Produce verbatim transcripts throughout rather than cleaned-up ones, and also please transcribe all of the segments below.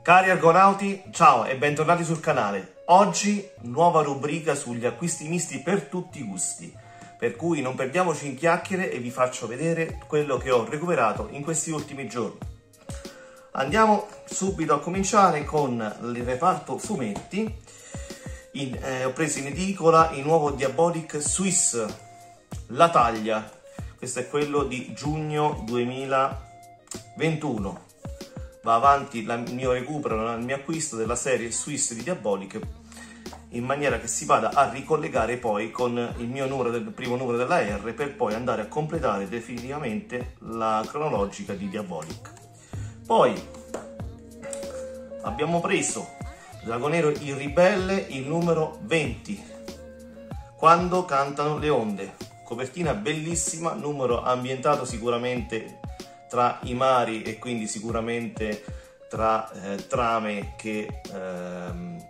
Cari argonauti, ciao e bentornati sul canale. Oggi nuova rubrica sugli acquisti misti per tutti i gusti, per cui non perdiamoci in chiacchiere e vi faccio vedere quello che ho recuperato in questi ultimi giorni. Andiamo subito a cominciare con il reparto fumetti. In, eh, ho preso in edicola il nuovo Diabolic Swiss, la taglia. Questo è quello di giugno duemilaventuno. Va avanti il mio recupero, il mio acquisto della serie Swiss di Diabolic, in maniera che si vada a ricollegare poi con il mio numero del primo numero della R, per poi andare a completare definitivamente la cronologica di Diabolic. Poi abbiamo preso Dragonero il ribelle, il numero venti, Quando cantano le onde, copertina bellissima, numero ambientato sicuramente tra i mari e quindi sicuramente tra eh, trame che, ehm,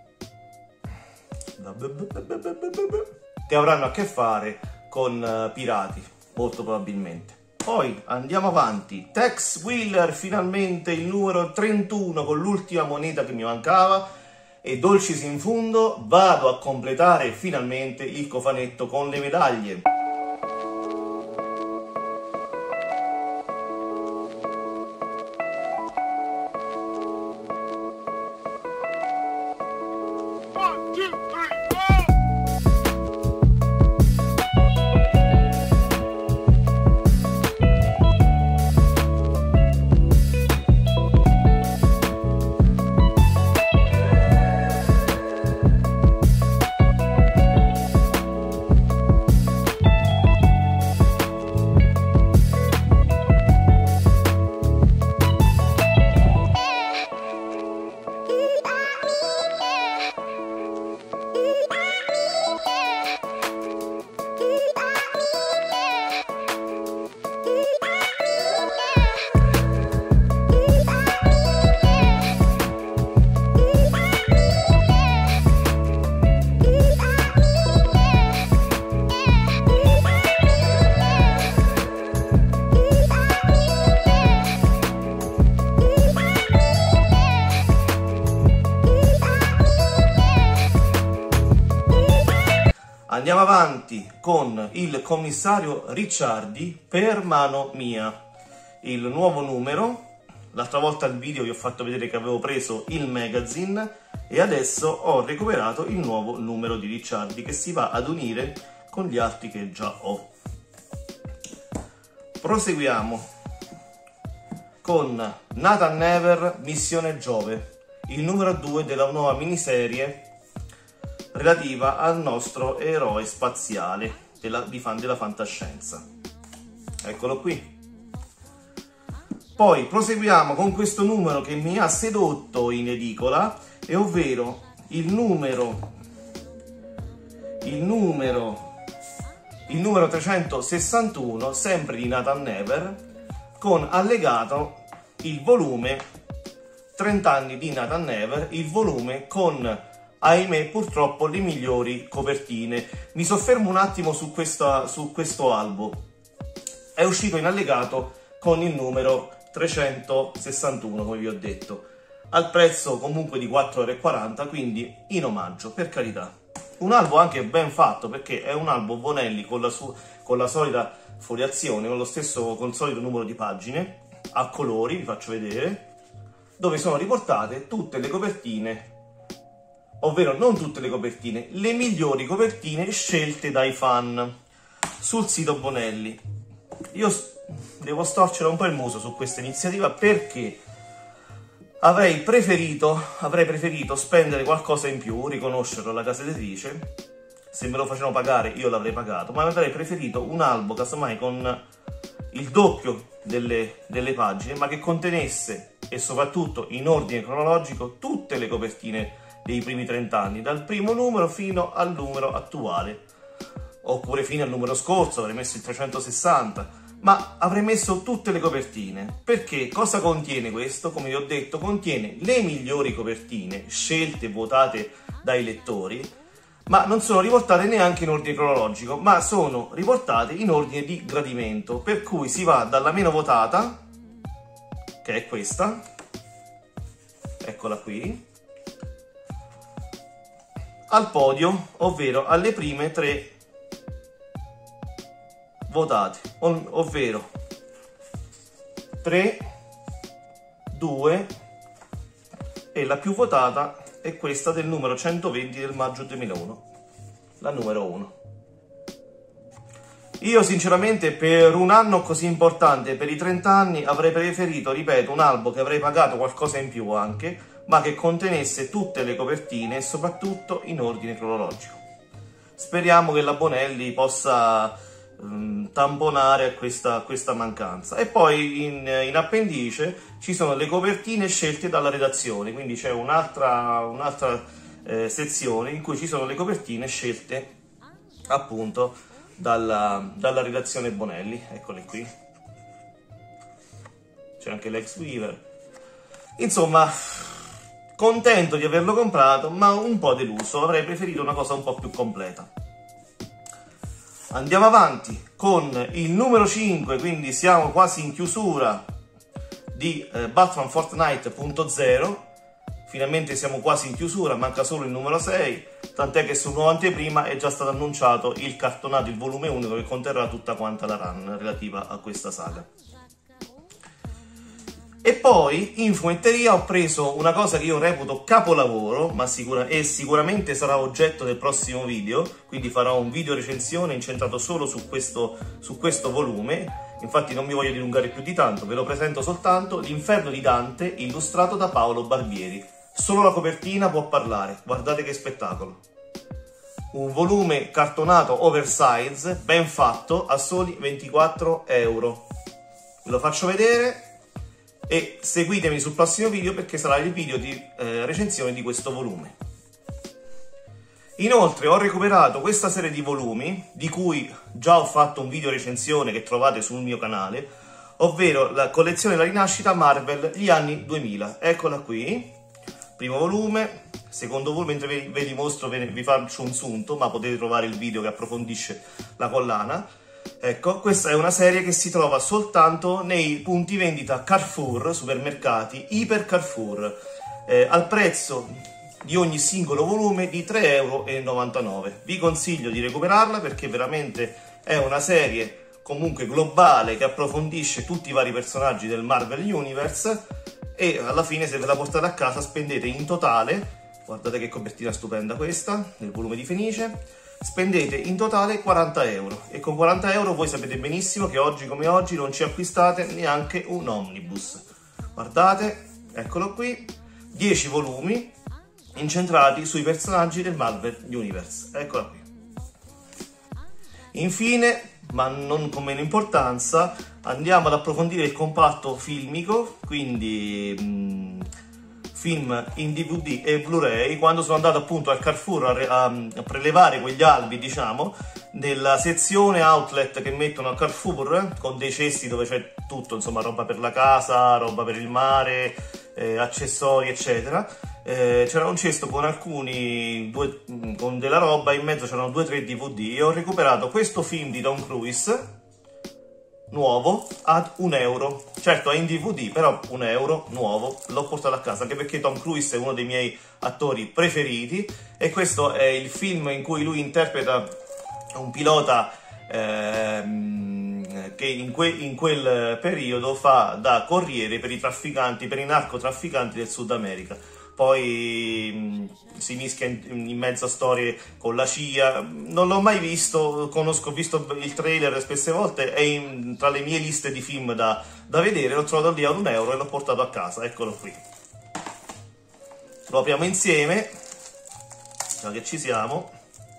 che avranno a che fare con uh, pirati, molto probabilmente. Poi andiamo avanti, Tex Wheeler, finalmente il numero trentuno con l'ultima moneta che mi mancava, e dolcis in fundo vado a completare finalmente il cofanetto con le medaglie. Andiamo avanti con il commissario Ricciardi per mano mia, il nuovo numero. L'altra volta al video vi ho fatto vedere che avevo preso il magazine e adesso ho recuperato il nuovo numero di Ricciardi che si va ad unire con gli altri che già ho. Proseguiamo con Nathan Never Missione Giove, il numero due della nuova miniserie relativa al nostro eroe spaziale della, di fan della fantascienza. Eccolo qui. Poi proseguiamo con questo numero che mi ha sedotto in edicola, e ovvero il numero il numero il numero trecentosessantuno, sempre di Nathan Never, con allegato il volume trenta anni di Nathan Never, il volume con, ahimè, purtroppo le migliori copertine. Mi soffermo un attimo su, questa, su questo albo. È uscito in allegato con il numero trecentosessantuno, come vi ho detto, al prezzo comunque di quattro euro e quaranta, quindi in omaggio, per carità. Un albo anche ben fatto, perché è un albo Bonelli con la, su, con la solita foliazione, con lo stesso, con il solito numero di pagine, a colori, vi faccio vedere, dove sono riportate tutte le copertine, ovvero non tutte le copertine, le migliori copertine scelte dai fan sul sito Bonelli. Io devo storcere un po' il muso su questa iniziativa, perché avrei preferito, avrei preferito spendere qualcosa in più, riconoscerlo alla casa editrice. Se me lo facevano pagare io l'avrei pagato, ma avrei preferito un albo casomai con il doppio delle, delle pagine, ma che contenesse, e soprattutto in ordine cronologico, tutte le copertine dei primi trenta anni, dal primo numero fino al numero attuale, oppure fino al numero scorso avrei messo il trecentosessanta, ma avrei messo tutte le copertine. Perché cosa contiene questo? Come vi ho detto, contiene le migliori copertine scelte e votate dai lettori, ma non sono riportate neanche in ordine cronologico, ma sono riportate in ordine di gradimento, per cui si va dalla meno votata, che è questa, eccola qui, al podio, ovvero alle prime tre votate, ov ovvero tre, due e la più votata è questa del numero centoventi del maggio duemilauno, la numero uno. Io sinceramente per un anno così importante, per i trenta anni, avrei preferito, ripeto, un albo che avrei pagato qualcosa in più anche, ma che contenesse tutte le copertine e soprattutto in ordine cronologico. Speriamo che la Bonelli possa um, tamponare questa, questa mancanza. E poi in, in appendice ci sono le copertine scelte dalla redazione, quindi c'è un'altra un'altra eh, sezione in cui ci sono le copertine scelte appunto Dalla, dalla redazione Bonelli, eccole qui, c'è anche l'ex Weaver. Insomma, contento di averlo comprato, ma un po' deluso, avrei preferito una cosa un po' più completa. Andiamo avanti con il numero cinque, quindi siamo quasi in chiusura di eh, Batman Fortnite punto zero. Finalmente siamo quasi in chiusura, manca solo il numero sei, tant'è che su nuova anteprima è già stato annunciato il cartonato, il volume unico che conterrà tutta quanta la run relativa a questa saga. E poi in fumetteria ho preso una cosa che io reputo capolavoro, ma sicura e sicuramente sarà oggetto del prossimo video, quindi farò un video recensione incentrato solo su questo, su questo volume. Infatti non mi voglio dilungare più di tanto, ve lo presento soltanto: L'Inferno di Dante, illustrato da Paolo Barbieri. Solo la copertina può parlare, guardate che spettacolo. Un volume cartonato oversize, ben fatto, a soli ventiquattro euro. Ve lo faccio vedere e seguitemi sul prossimo video perché sarà il video di eh, recensione di questo volume. Inoltre ho recuperato questa serie di volumi, di cui già ho fatto un video recensione che trovate sul mio canale, ovvero la collezione della rinascita Marvel, gli anni duemila. Eccola qui. Primo volume, secondo volume, mentre ve, ve li mostro ve, vi faccio un sunto, ma potete trovare il video che approfondisce la collana. Ecco, questa è una serie che si trova soltanto nei punti vendita Carrefour, supermercati, Iper Carrefour, eh, al prezzo di ogni singolo volume di tre e novantanove euro. Vi consiglio di recuperarla perché veramente è una serie comunque globale che approfondisce tutti i vari personaggi del Marvel Universe. E alla fine, se ve la portate a casa, spendete in totale, guardate che copertina stupenda questa, nel volume di Fenice, spendete in totale quaranta euro. E con quaranta euro voi sapete benissimo che oggi come oggi non ci acquistate neanche un omnibus. Guardate, eccolo qui, dieci volumi incentrati sui personaggi del Marvel Universe. Eccola qui. Infine, ma non con meno importanza, andiamo ad approfondire il comparto filmico, quindi mh, film in D V D e Blu-ray. Quando sono andato appunto al Carrefour a, a, a prelevare quegli albi, diciamo, nella sezione outlet che mettono al Carrefour, con dei cesti dove c'è tutto, insomma, roba per la casa, roba per il mare, eh, accessori, eccetera. Eh, c'era un cesto con alcuni, due, con della roba, in mezzo c'erano due o tre D V D e ho recuperato questo film di Tom Cruise, nuovo, ad un euro. Certo è in D V D, però un euro, nuovo, l'ho portato a casa, anche perché Tom Cruise è uno dei miei attori preferiti e questo è il film in cui lui interpreta un pilota ehm, che in, que in quel periodo fa da corriere per i trafficanti, per i narcotrafficanti del Sud America. Poi mh, si mischia in, in mezzo a storie con la C I A. Non l'ho mai visto, conosco, ho visto il trailer spesse volte, è in, tra le mie liste di film da, da vedere. L'ho trovato lì ad un euro e l'ho portato a casa, eccolo qui. Lo apriamo insieme, già che ci siamo.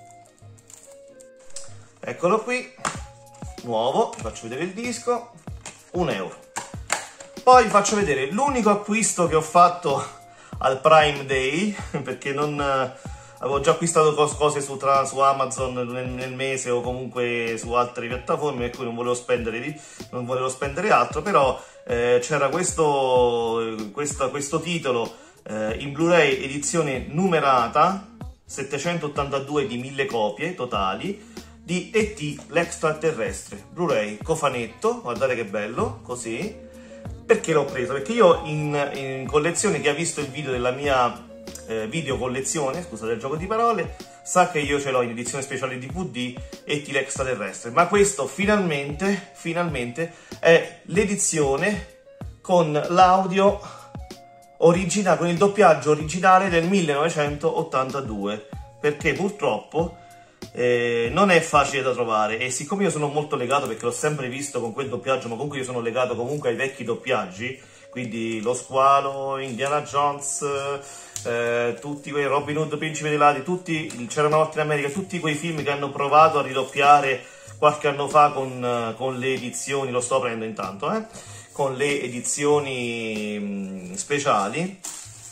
Eccolo qui, nuovo, vi faccio vedere il disco, un euro. Poi vi faccio vedere l'unico acquisto che ho fatto al Prime Day, perché non avevo già acquistato cose su, tra, su Amazon nel, nel mese o comunque su altre piattaforme, per cui non volevo spendere, non volevo spendere altro, però eh, c'era questo, questo, questo titolo eh, in Blu-ray edizione numerata, settecentottantadue di mille copie totali, di E T l'extraterrestre, Blu-ray, cofanetto, guardate che bello, così. Perché l'ho preso? Perché io in, in collezione, chi ha visto il video della mia eh, video collezione, scusate il gioco di parole, sa che io ce l'ho in edizione speciale D V D e T l'extraterrestre, ma questo finalmente, finalmente è l'edizione con l'audio originale, con il doppiaggio originale del millenovecentottantadue, perché purtroppo eh, non è facile da trovare, e siccome io sono molto legato, perché l'ho sempre visto con quel doppiaggio, ma comunque io sono legato comunque ai vecchi doppiaggi, quindi Lo Squalo, Indiana Jones, eh, tutti quei Robin Hood, Principe dei Ladri, tutti, C'era una volta in America, tutti quei film che hanno provato a ridoppiare qualche anno fa con, con le edizioni, lo sto prendendo intanto, eh, con le edizioni mh, speciali,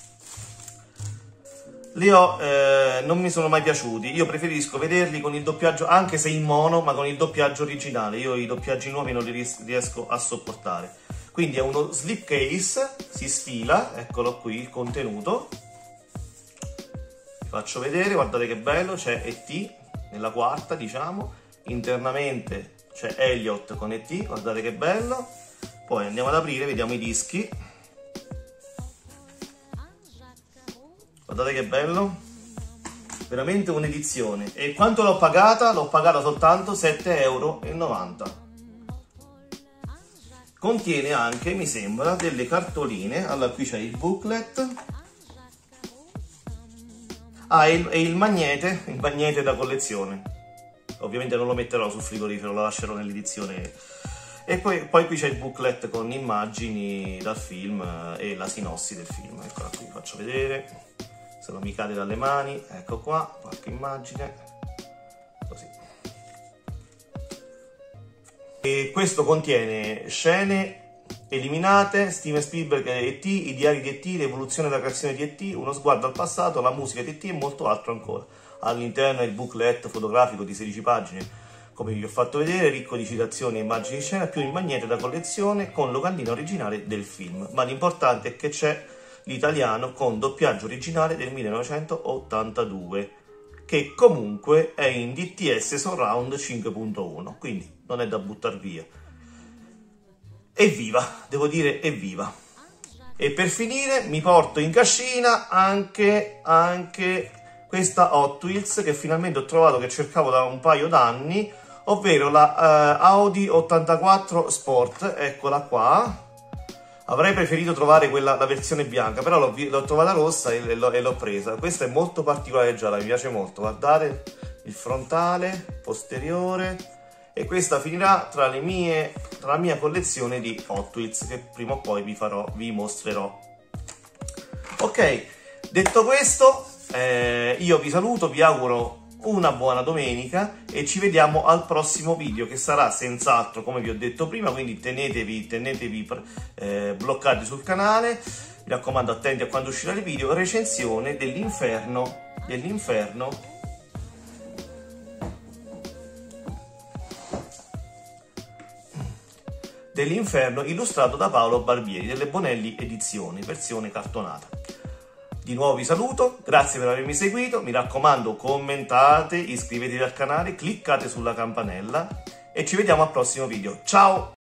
li ho, eh, non mi sono mai piaciuti. Io preferisco vederli con il doppiaggio, anche se in mono, ma con il doppiaggio originale. Io i doppiaggi nuovi non li ries riesco a sopportare. Quindi è uno slipcase, si sfila, eccolo qui il contenuto. Vi faccio vedere, guardate che bello, c'è E T nella quarta, diciamo. Internamente c'è Elliot con E T, guardate che bello. Poi andiamo ad aprire, vediamo i dischi. Guardate che bello, veramente un'edizione. E quanto l'ho pagata? L'ho pagata soltanto sette e novanta euro. Contiene anche, mi sembra, delle cartoline. Allora, qui c'è il booklet. Ah, e il, e il magnete, il magnete da collezione. Ovviamente non lo metterò sul frigorifero, lo lascerò nell'edizione. E poi, poi qui c'è il booklet con immagini dal film e la sinossi del film. Eccola qui, faccio vedere. Se non mi cade dalle mani, ecco qua, qualche immagine, così. E questo contiene scene eliminate, Steven Spielberg e E T, i diari di E T, l'evoluzione della creazione di E T, uno sguardo al passato, la musica di E T e molto altro ancora. All'interno è il booklet fotografico di sedici pagine, come vi ho fatto vedere, ricco di citazioni e immagini di scena, più il magnete da collezione con locandina originale del film. Ma l'importante è che c'è l'italiano con doppiaggio originale del millenovecentottantadue, che comunque è in D T S Surround cinque punto uno, quindi non è da buttare via. Evviva, devo dire evviva. E per finire mi porto in cascina anche, anche questa Hot Wheels che finalmente ho trovato, che cercavo da un paio d'anni, ovvero la uh, Audi ottantaquattro Sport, eccola qua. Avrei preferito trovare quella, la versione bianca, però l'ho trovata rossa e l'ho presa. Questa è molto particolare gialla, mi piace molto. Guardate il frontale, posteriore. E questa finirà tra, le mie, tra la mia collezione di Hot Wheels, che prima o poi vi, farò, vi mostrerò. Ok, detto questo, eh, io vi saluto, vi auguro una buona domenica e ci vediamo al prossimo video, che sarà senz'altro come vi ho detto prima, quindi tenetevi, tenetevi eh, bloccati sul canale, mi raccomando, attenti a quando uscirà il video, recensione dell'inferno dell'inferno dell'inferno illustrato da Paolo Barbieri delle Bonelli Edizioni, versione cartonata. Di nuovo vi saluto, grazie per avermi seguito, mi raccomando commentate, iscrivetevi al canale, cliccate sulla campanella e ci vediamo al prossimo video. Ciao!